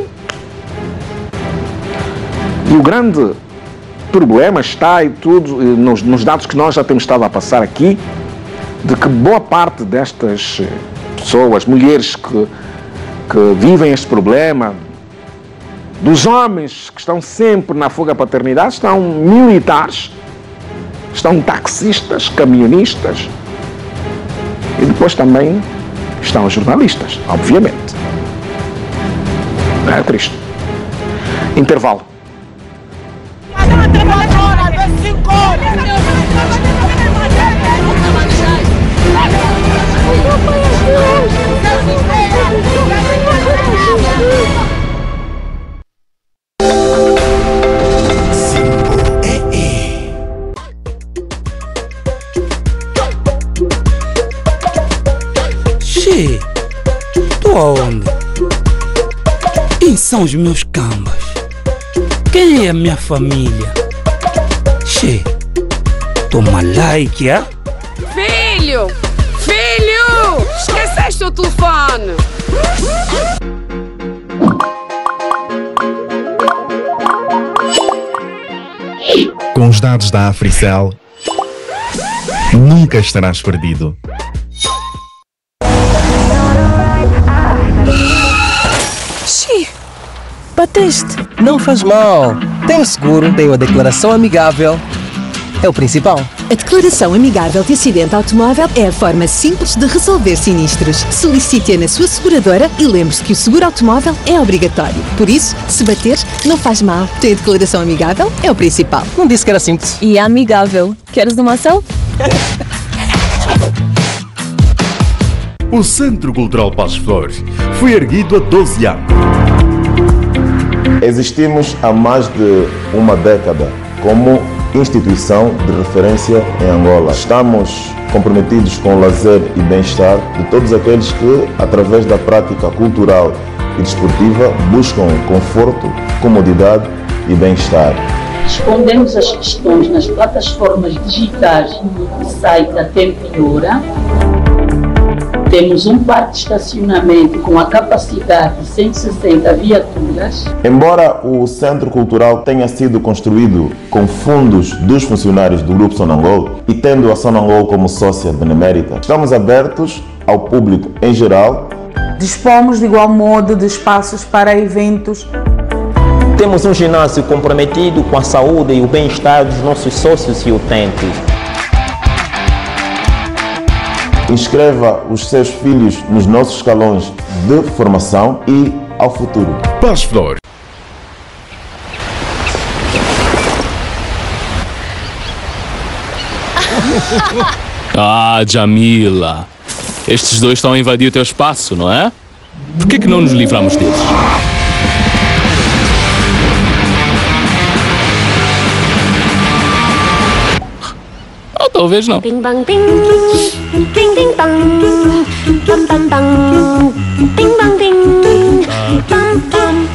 E o grande problema está e tudo nos dados que nós já temos estado a passar aqui, de que boa parte destas pessoas, mulheres que vivem este problema, dos homens que estão sempre na fuga à paternidade, estão militares, estão taxistas, camionistas e depois também estão os jornalistas, obviamente. É triste. Intervalo. Xê, tu aonde? são os meus cambas? Quem é a minha família? Che, toma like, é? Filho! Filho! Esqueceste o telefone! Com os dados da Africell, nunca estarás perdido. Xi, bateste. Não faz mal. Tenho seguro, tenho a declaração amigável. É o principal. A declaração amigável de acidente automóvel é a forma simples de resolver sinistros. Solicite-a na sua seguradora e lembre-se que o seguro automóvel é obrigatório. Por isso, se bater, não faz mal. Ter a declaração amigável é o principal. Não disse que era simples. E é amigável. Queres uma ação? O Centro Cultural Passos Flores foi erguido há 12 anos. Existimos há mais de uma década como instituição de referência em Angola. Estamos comprometidos com o lazer e bem-estar de todos aqueles que, através da prática cultural e desportiva, buscam conforto, comodidade e bem-estar. Respondemos às questões nas plataformas digitais do site da Tempo e Hora. Temos um parque de estacionamento com a capacidade de 160 viaturas. Embora o Centro Cultural tenha sido construído com fundos dos funcionários do Grupo Sonangol e tendo a Sonangol como sócia benemérita, estamos abertos ao público em geral. Dispomos de igual modo de espaços para eventos. Temos um ginásio comprometido com a saúde e o bem-estar dos nossos sócios e utentes. Inscreva os seus filhos nos nossos escalões de formação e ao futuro. Passos Flores. Ah, Jamila. Estes dois estão a invadir o teu espaço, não é? Por que não nos livramos deles? Ou talvez não. Bing bang bing, bing bing bang, bam bam bang, bing bang bing, bam bam.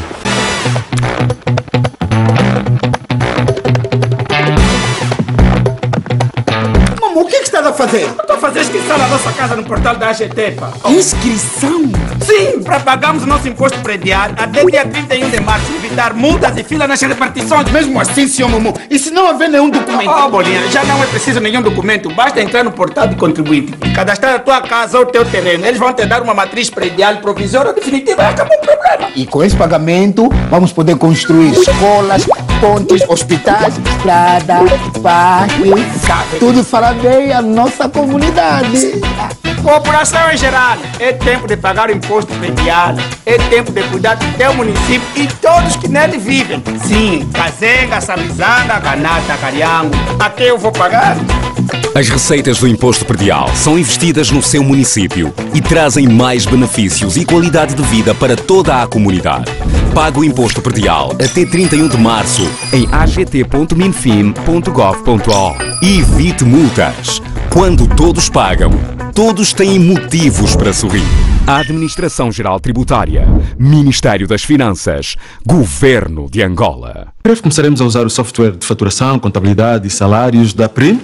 Mamãe, o que estás a fazer? Estou a fazer inscrição na nossa casa no portal da AGT, pá. Inscrição? Sim, para pagarmos o nosso imposto predial até dia 31 de março, evitar multas e filas nas repartições. Mesmo assim, senhor Mamãe, e se não haver nenhum documento? Oh, Bolinha, já não é preciso nenhum documento, basta entrar no portal de contribuinte, cadastrar a tua casa ou o teu terreno. Eles vão te dar uma matriz predial provisória ou definitiva e acabou o problema. E com esse pagamento, vamos poder construir escolas, pontes, hospitais, estradas, parques, tudo fará bem a nossa comunidade. População em geral, é tempo de pagar o imposto predial, é tempo de cuidar do teu município e todos que nele vivem. Sim, Kazenga, Samizanga, Ganata, Cariango, até eu vou pagar. As receitas do imposto predial são investidas no seu município e trazem mais benefícios e qualidade de vida para toda a comunidade. Pague o imposto predial até 31 de março em agt.minfin.gov.au e evite multas. Quando todos pagam, todos têm motivos para sorrir. Administração-Geral Tributária, Ministério das Finanças, Governo de Angola. Em breve começaremos a usar o software de faturação, contabilidade e salários da PRIM.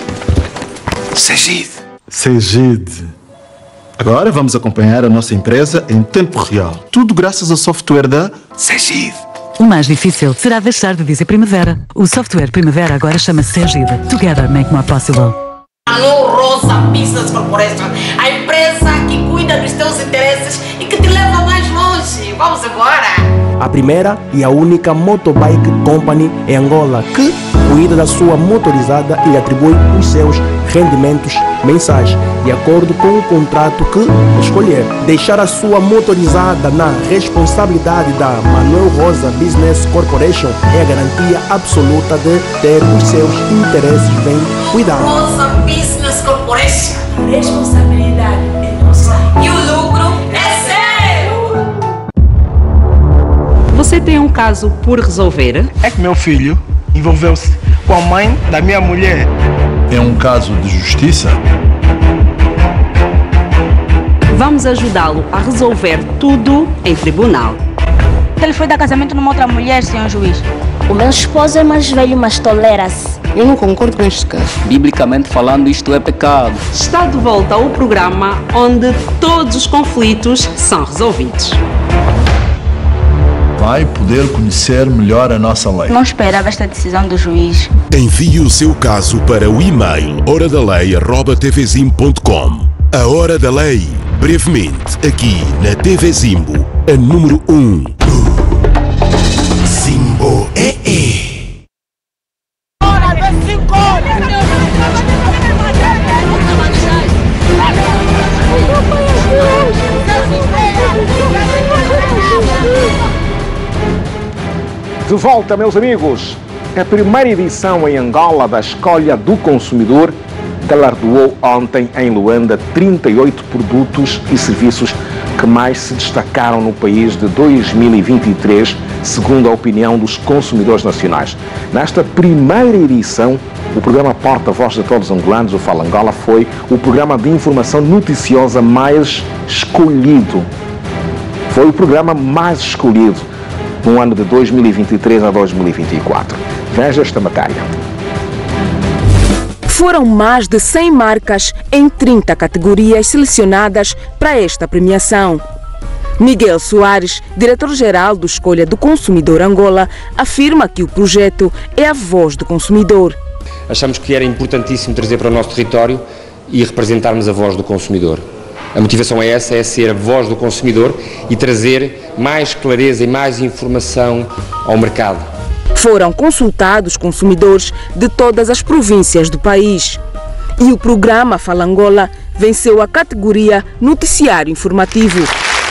Segid. Agora vamos acompanhar a nossa empresa em tempo real. Tudo graças ao software da Segid. O mais difícil será deixar de dizer Primavera. O software Primavera agora chama-se Segid. Together make more possible. Alô, Rosa Business Corporation, a empresa que cuida dos teus interesses e que te leva mais longe. Vamos embora! A primeira e a única motobike company em Angola que cuida da sua motorizada e lhe atribui os seus rendimentos mensais, de acordo com o contrato que escolher. Deixar a sua motorizada na responsabilidade da Manuel Rosa Business Corporation é a garantia absoluta de ter os seus interesses bem cuidados. Rosa Business Corporation, a responsabilidade é nossa e o lucro é seu! Você tem um caso por resolver? É que meu filho envolveu-se com a mãe da minha mulher. É um caso de justiça? Vamos ajudá-lo a resolver tudo em tribunal. que ele foi dar casamento numa outra mulher, senhor juiz? O meu esposo é mais velho, mas tolera-se. Eu não concordo com este caso. Biblicamente falando, isto é pecado. Está de volta ao programa onde todos os conflitos são resolvidos. Vai poder conhecer melhor a nossa lei. Não esperava esta decisão do juiz. Envie o seu caso para o e-mail horadalei@tvzimbo.com. A Hora da Lei, brevemente, aqui na TV Zimbo, a número 1. Zimbo é. De volta, meus amigos. A primeira edição em Angola da Escolha do Consumidor galardoou ontem em Luanda 38 produtos e serviços que mais se destacaram no país de 2023, segundo a opinião dos consumidores nacionais. Nesta primeira edição, o programa Porta-Voz de Todos os Angolanos, o Fala Angola, foi o programa de informação noticiosa mais escolhido. Foi o programa mais escolhido no ano de 2023 a 2024. Veja esta matéria. Foram mais de 100 marcas em 30 categorias selecionadas para esta premiação. Miguel Soares, diretor-geral do Escolha do Consumidor Angola, afirma que o projeto é a voz do consumidor. Achamos que era importantíssimo trazer para o nosso território e representarmos a voz do consumidor. A motivação é essa, é ser a voz do consumidor e trazer mais clareza e mais informação ao mercado. Foram consultados consumidores de todas as províncias do país. E o programa Fala Angola venceu a categoria Noticiário Informativo.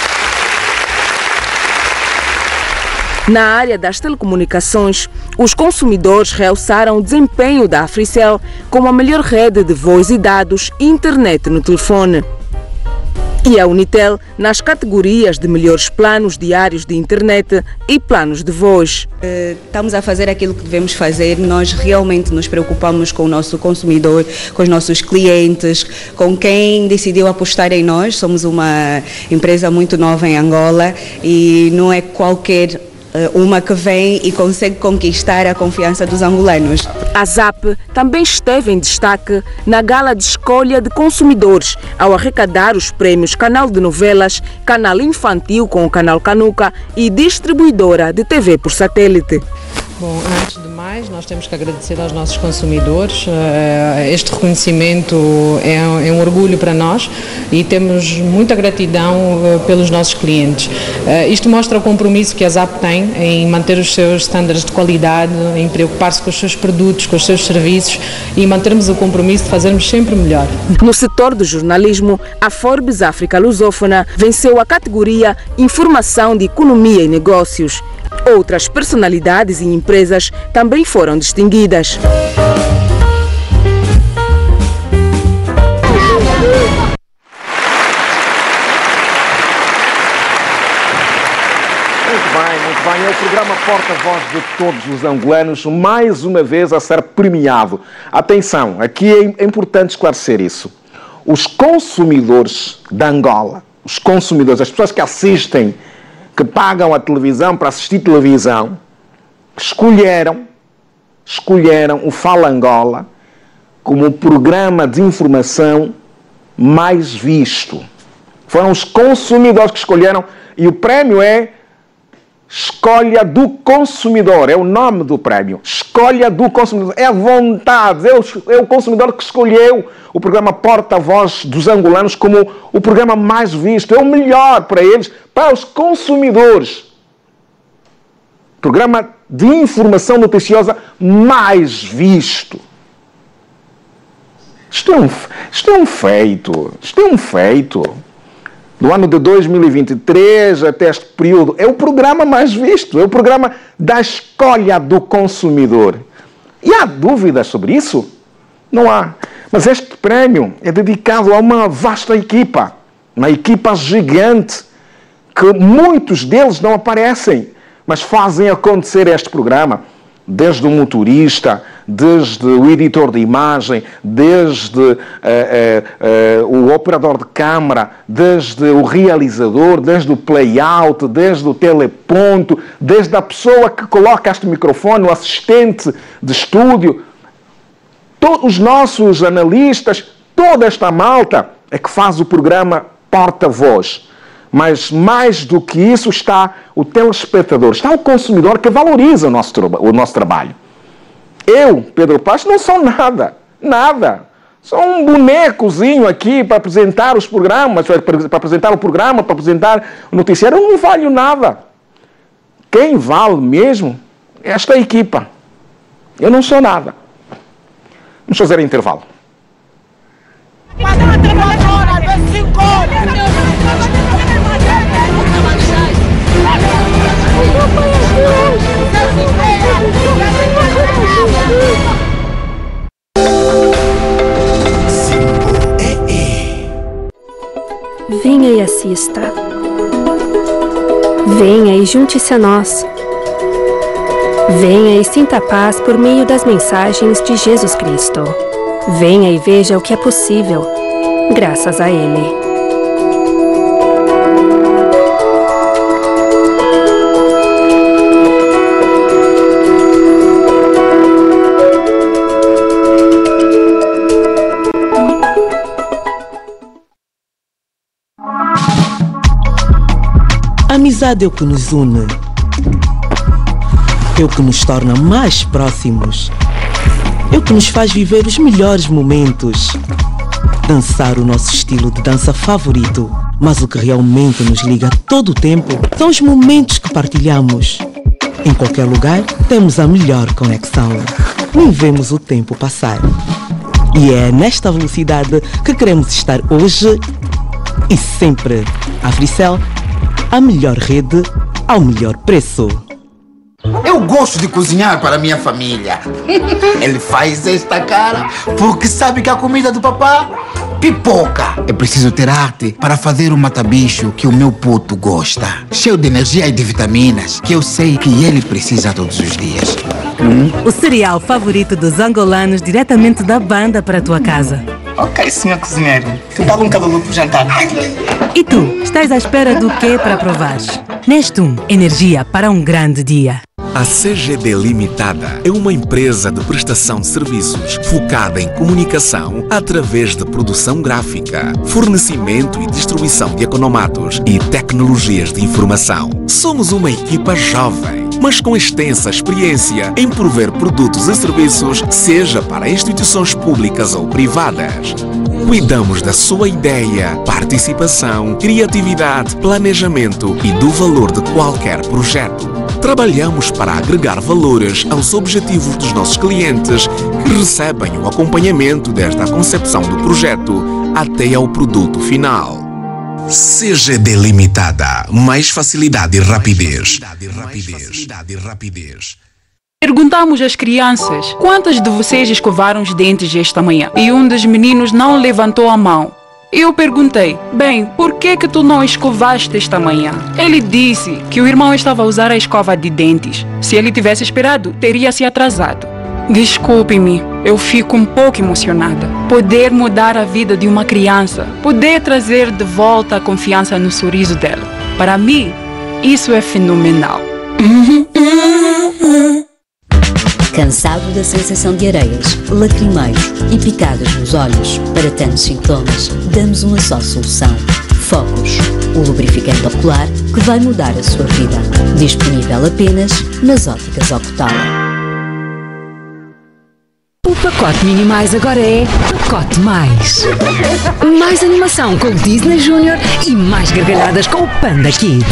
Na área das telecomunicações, os consumidores realçaram o desempenho da Africell como a melhor rede de voz e dados e internet no telefone. E a Unitel nas categorias de melhores planos diários de internet e planos de voz. Estamos a fazer aquilo que devemos fazer, nós realmente nos preocupamos com o nosso consumidor, com os nossos clientes, com quem decidiu apostar em nós. Somos uma empresa muito nova em Angola e não é qualquer uma que vem e consegue conquistar a confiança dos angolanos. A ZAP também esteve em destaque na gala de escolha de consumidores ao arrecadar os prêmios Canal de Novelas, Canal Infantil com o Canal Canuca e Distribuidora de TV por Satélite. Bom, antes de mais, nós temos que agradecer aos nossos consumidores. Este reconhecimento é um orgulho para nós e temos muita gratidão pelos nossos clientes. Isto mostra o compromisso que a ZAP tem em manter os seus estándares de qualidade, em preocupar-se com os seus produtos, com os seus serviços e mantermos o compromisso de fazermos sempre melhor. No setor do jornalismo, a Forbes África Lusófona venceu a categoria Informação de Economia e Negócios. Outras personalidades e empresas também foram distinguidas. Muito bem. É o programa Porta-Voz de Todos os Angolanos, mais uma vez a ser premiado. Atenção, aqui é importante esclarecer isso. Os consumidores da Angola, os consumidores, as pessoas que assistem, que pagam a televisão para assistir televisão, escolheram o Fala Angola como o programa de informação mais visto. Foram os consumidores que escolheram e o prémio é Escolha do Consumidor, é o nome do prémio. Escolha do Consumidor, é a vontade, é o consumidor que escolheu o programa Porta-Voz dos Angolanos como o programa mais visto, é o melhor para eles, para os consumidores. Programa de informação noticiosa mais visto. Isto é um feito. Do ano de 2023 até este período, é o programa mais visto, é o programa da escolha do consumidor. E há dúvidas sobre isso? Não há. Mas este prémio é dedicado a uma vasta equipa, uma equipa gigante, que muitos deles não aparecem, mas fazem acontecer este programa. desde o motorista, desde o editor de imagem, desde o operador de câmara, desde o realizador, desde o playout, desde o teleponto, desde a pessoa que coloca este microfone, o assistente de estúdio, todos os nossos analistas, toda esta malta é que faz o programa Porta-Voz. Mas mais do que isso está o telespectador, está o consumidor que valoriza o nosso trabalho. Eu, Pedro Paes, não sou nada, nada. Sou um bonecozinho aqui para apresentar os programas, para apresentar o programa, para apresentar o noticiário. Eu não valho nada. Quem vale mesmo é esta equipa. Eu não sou nada. Vamos fazer intervalo. Venha e assista. Venha e junte-se a nós. Venha e sinta a paz por meio das mensagens de Jesus Cristo. Venha e veja o que é possível, graças a Ele. A amizade é o que nos une, é o que nos torna mais próximos, é o que nos faz viver os melhores momentos. Dançar o nosso estilo de dança favorito, mas o que realmente nos liga todo o tempo são os momentos que partilhamos. Em qualquer lugar temos a melhor conexão, nem vemos o tempo passar. E é nesta velocidade que queremos estar hoje e sempre. Africell, a melhor rede ao melhor preço. Eu gosto de cozinhar para a minha família. Ele faz esta cara porque sabe que a comida do papá pipoca. É preciso ter arte para fazer o matabicho que o meu puto gosta. Cheio de energia e de vitaminas que eu sei que ele precisa todos os dias. O cereal favorito dos angolanos diretamente da banda para a tua casa. Ok, senhor cozinheiro. Tu dá um cabelo para o jantar. E tu, estás à espera do quê para provares? Nestum, energia para um grande dia. A CGD Limitada é uma empresa de prestação de serviços focada em comunicação através de produção gráfica, fornecimento e distribuição de economatos e tecnologias de informação. Somos uma equipa jovem, mas com extensa experiência em prover produtos e serviços, seja para instituições públicas ou privadas. Cuidamos da sua ideia, participação, criatividade, planejamento e do valor de qualquer projeto. Trabalhamos para agregar valores aos objetivos dos nossos clientes, que recebem o acompanhamento desde a concepção do projeto até ao produto final. CGD Limitada. Mais facilidade e rapidez. Perguntamos às crianças quantas de vocês escovaram os dentes esta manhã e um dos meninos não levantou a mão. Eu perguntei, bem, por que tu não escovaste esta manhã? Ele disse que o irmão estava a usar a escova de dentes. Se ele tivesse esperado, teria se atrasado. Desculpe-me, eu fico um pouco emocionada. Poder mudar a vida de uma criança, poder trazer de volta a confiança no sorriso dela. Para mim, isso é fenomenal. Cansado da sensação de areias, lacrimeiros e picadas nos olhos? Para tantos sintomas, damos uma só solução. Focus, o lubrificante ocular que vai mudar a sua vida. Disponível apenas nas óticas Ocutal. O pacote Mini Mais agora é Pacote Mais. Mais animação com o Disney Junior e mais gargalhadas com o Panda Kids.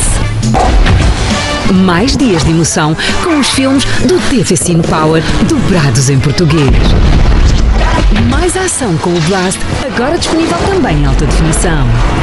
Mais dias de emoção com os filmes do TV Cine Power dobrados em português. Mais ação com o Blast, agora disponível também em alta definição.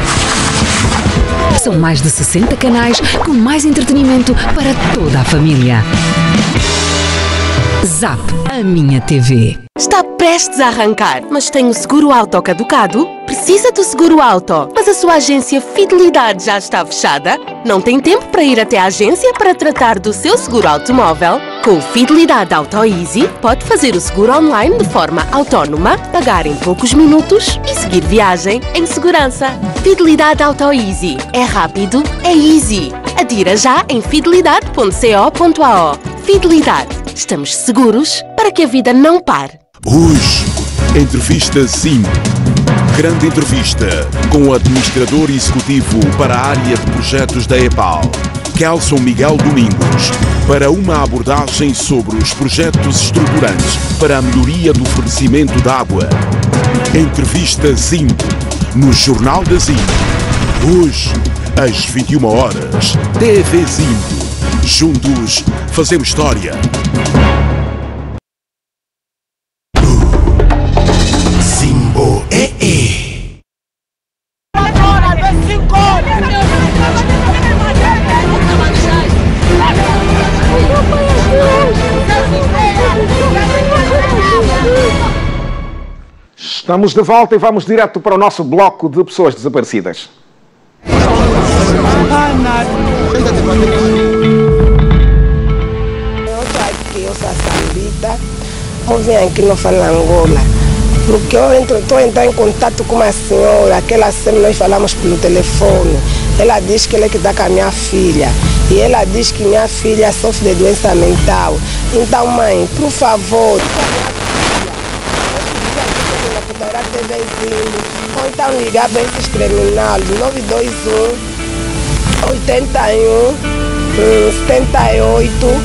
São mais de 60 canais com mais entretenimento para toda a família. Zap, a minha TV. Está prestes a arrancar, mas tem o seguro auto caducado? Precisa do seguro auto, mas a sua agência Fidelidade já está fechada? Não tem tempo para ir até a agência para tratar do seu seguro automóvel? Com o Fidelidade Auto Easy, pode fazer o seguro online de forma autónoma, pagar em poucos minutos e seguir viagem em segurança. Fidelidade Auto Easy. É rápido, é easy. Adira já em fidelidade.co.ao. Fidelidade. Estamos seguros para que a vida não pare. Hoje, entrevista 5. Grande entrevista com o administrador executivo para a área de projetos da EPAL, Kelson Miguel Domingos, para uma abordagem sobre os projetos estruturantes para a melhoria do fornecimento de água. Entrevista 5, no Jornal da Zimbo. Hoje, às 21 horas, TV Zimbo. Juntos, fazemos história. Zimbo Estamos de volta e vamos direto para o nosso bloco de pessoas desaparecidas. Eu sou a Sambita, eu vim aqui no Angola, porque eu estou entrando em contato com uma senhora, aquela sempre nós falamos pelo telefone. Ela diz que ela é que está com a minha filha, e ela diz que minha filha sofre de doença mental. Então, mãe, por favor, ou então ligar para esses criminosos 921 81 78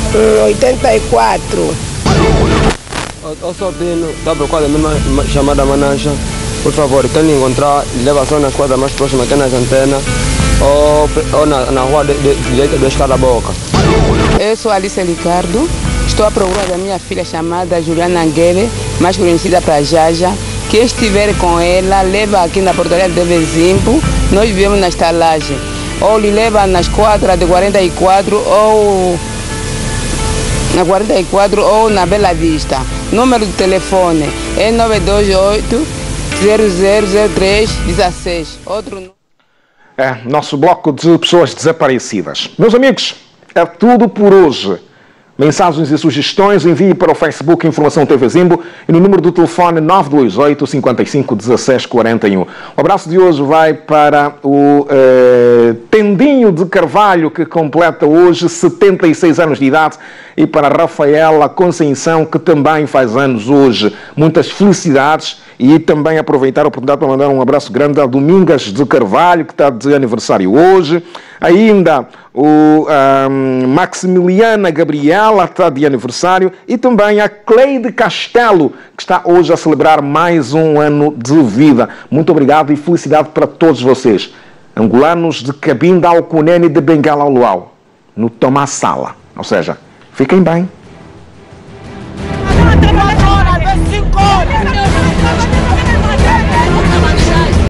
84. Eu sou Pino, está procurando a mesma chamada Mananja. Por favor, quem encontrar, leva só na quadra mais próxima, que é nas antenas, ou na rua direita do Escada-Boca. Eu sou Alice Ricardo, estou à procura da minha filha chamada Juliana Anguere, mais conhecida para Jaja. Quem estiver com ela, leva aqui na portaria de TV Zimbo. Nós vivemos na estalagem. Ou lhe leva nas quadras de 44 ou na 44 ou na Bela Vista. Número de telefone é 928 0003 16. Outro nosso bloco de pessoas desaparecidas. Meus amigos, é tudo por hoje. Mensagens e sugestões envie para o Facebook Informação TV Zimbo e no número do telefone 928 55 16 41. O abraço de hoje vai para o Tendinho de Carvalho, que completa hoje 76 anos de idade, e para Rafaela Conceição, que também faz anos hoje. Muitas felicidades e também aproveitar a oportunidade para mandar um abraço grande a Domingas de Carvalho, que está de aniversário hoje. Ainda o Maximiliana Gabriela está de aniversário e também a Cleide Castelo, que está hoje a celebrar mais um ano de vida. Muito obrigado e felicidade para todos vocês. Angolanos de Cabinda ao Cunene de Bengala ao Luau, no Tomás Sala. Ou seja, fiquem bem.